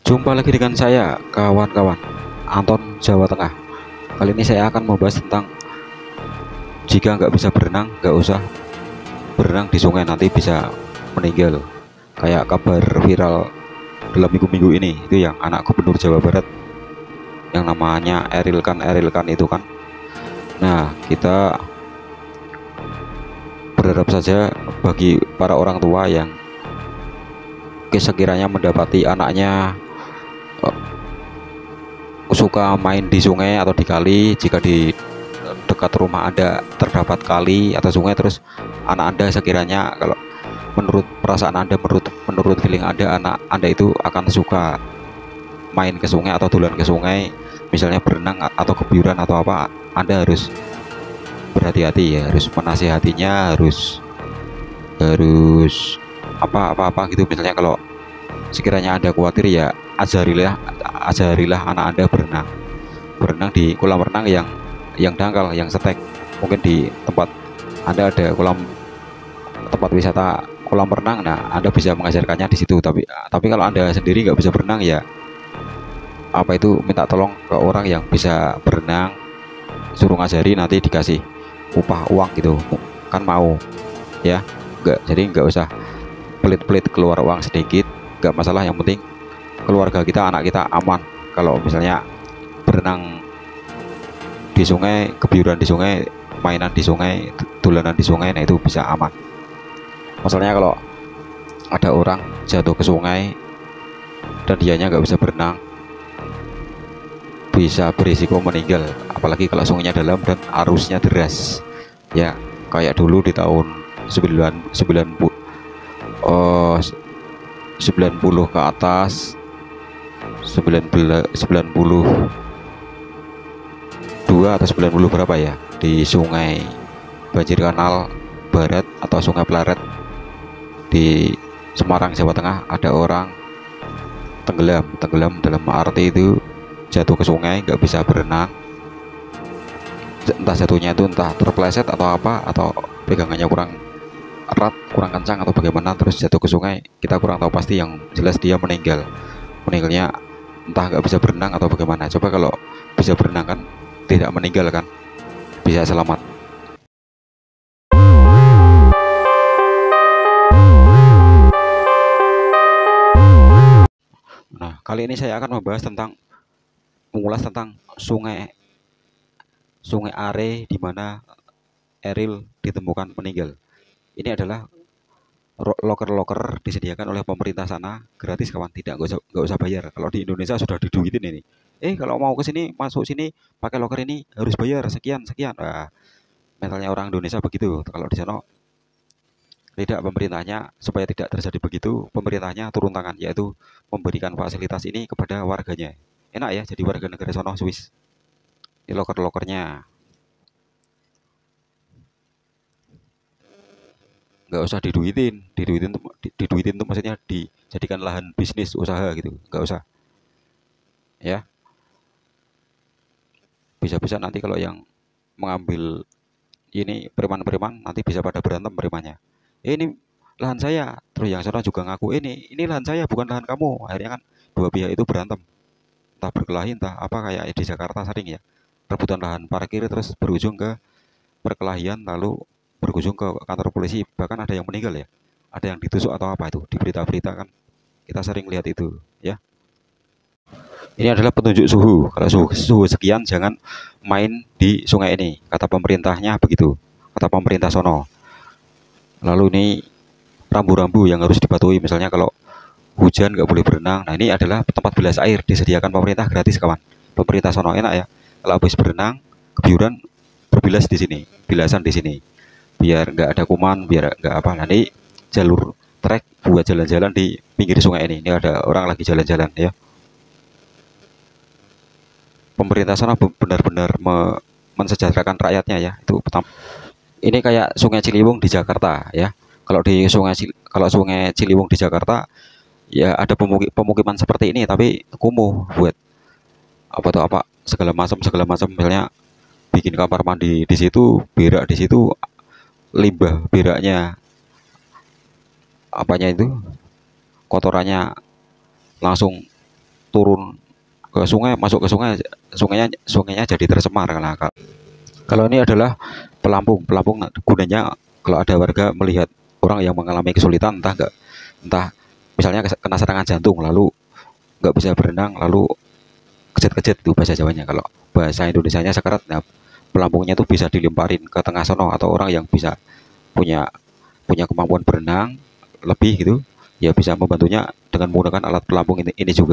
Jumpa lagi dengan saya, kawan-kawan, Anton, Jawa Tengah. Kali ini saya akan membahas tentang jika nggak bisa berenang, nggak usah berenang di sungai, nanti bisa meninggal. Kayak kabar viral dalam minggu-minggu ini, itu yang anak gubernur Jawa Barat yang namanya Erilkan itu kan. Nah, kita berharap saja bagi para orang tua yang sekiranya mendapati anaknya suka main di sungai atau di kali, jika di dekat rumah Anda terdapat kali atau sungai, terus anak Anda sekiranya, kalau menurut perasaan Anda, menurut feeling Anda, anak Anda itu akan suka main ke sungai atau dolan ke sungai, misalnya berenang atau kebiuran atau apa, Anda harus berhati-hati ya, harus menasihatinya, harus apa gitu. Misalnya kalau sekiranya Anda khawatir, ya ajarilah anak Anda berenang di kolam renang yang dangkal, yang setek. Mungkin di tempat Anda ada tempat wisata kolam renang, nah Anda bisa mengajarkannya di situ. Tapi kalau Anda sendiri nggak bisa berenang, ya minta tolong ke orang yang bisa berenang, suruh ngajari, nanti dikasih upah uang gitu, kan mau ya. Nggak usah pelit-pelit keluar uang sedikit, nggak masalah, yang penting keluarga kita, anak kita aman. Kalau misalnya berenang di sungai, kebiuran di sungai, mainan di sungai, dolanan di sungai, nah itu bisa aman. Masalahnya kalau ada orang jatuh ke sungai dan dianya nggak bisa berenang, bisa berisiko meninggal, apalagi kalau sungainya dalam dan arusnya deras ya, kayak dulu di tahun 90 ke atas, 92 atau 90 berapa ya, di sungai Banjir Kanal Barat atau Sungai Pleret di Semarang, Jawa Tengah, ada orang tenggelam dalam arti itu jatuh ke sungai, nggak bisa berenang. Entah jatuhnya itu entah terpeleset atau apa, atau pegangannya kurang erat, kurang kencang atau bagaimana, terus jatuh ke sungai, kita kurang tahu pasti. Yang jelas dia meninggalnya entah nggak bisa berenang atau bagaimana. Coba kalau bisa berenang kan tidak meninggal kan, bisa selamat. Nah, kali ini saya akan mengulas tentang Sungai Are, di mana Eril ditemukan meninggal. Ini adalah loker disediakan oleh pemerintah sana, gratis kawan, nggak usah bayar. Kalau di Indonesia sudah diduitin ini. Kalau mau ke sini, masuk sini pakai loker ini harus bayar sekian sekian. Nah, mentalnya orang Indonesia begitu. Kalau di sana tidak, pemerintahnya supaya tidak terjadi begitu, pemerintahnya turun tangan, yaitu memberikan fasilitas ini kepada warganya. Enak ya jadi warga negara sono, Swiss. Ini lokernya nggak usah diduitin tuh maksudnya dijadikan lahan bisnis usaha gitu, nggak usah ya. Bisa-bisa nanti kalau yang mengambil ini preman-preman, nanti bisa pada berantem premannya. Ini lahan saya, terus yang sana juga ngaku ini lahan saya bukan lahan kamu. Akhirnya kan dua pihak itu berantem, entah berkelahi entah apa, kayak di Jakarta sering ya, rebutan lahan parkir terus berujung ke perkelahian, lalu berujung ke kantor polisi, bahkan ada yang meninggal ya, ada yang ditusuk atau apa, itu di berita-berita kan kita sering lihat itu ya. Ini adalah petunjuk suhu. Kalau suhu sekian, jangan main di sungai ini. Kata pemerintahnya begitu. Kata pemerintah sono. Lalu ini rambu-rambu yang harus dipatuhi. Misalnya kalau hujan nggak boleh berenang. Nah, ini adalah tempat bilas air disediakan pemerintah gratis kawan. Pemerintah sono enak ya. Kalau habis berenang, kebiuran, berbilas di sini, bilasan di sini. Biar nggak ada kuman, biar nggak apa. Nanti jalur trek buat jalan-jalan di pinggir sungai ini. Ini ada orang lagi jalan-jalan ya. Pemerintah sana benar-benar mensejahterakan rakyatnya ya, itu pertama. Ini kayak Sungai Ciliwung di Jakarta ya. Kalau Sungai Ciliwung di Jakarta ya, ada pemukiman seperti ini tapi kumuh, buat apa segala macam, misalnya bikin kamar mandi di situ, berak di situ, limbah beraknya, apanya itu, kotorannya langsung turun ke sungai, masuk ke sungai, sungainya jadi tercemar. Kalau ini adalah pelampung. Pelampung gunanya kalau ada warga melihat orang yang mengalami kesulitan, entah misalnya kena serangan jantung lalu nggak bisa berenang, lalu kejet-kejet itu bahasa Jawanya. Kalau bahasa Indonesianya sekarat, nah pelampungnya itu bisa dilemparin ke tengah sono, atau orang yang bisa punya punya kemampuan berenang lebih gitu ya bisa membantunya dengan menggunakan alat pelampung ini juga.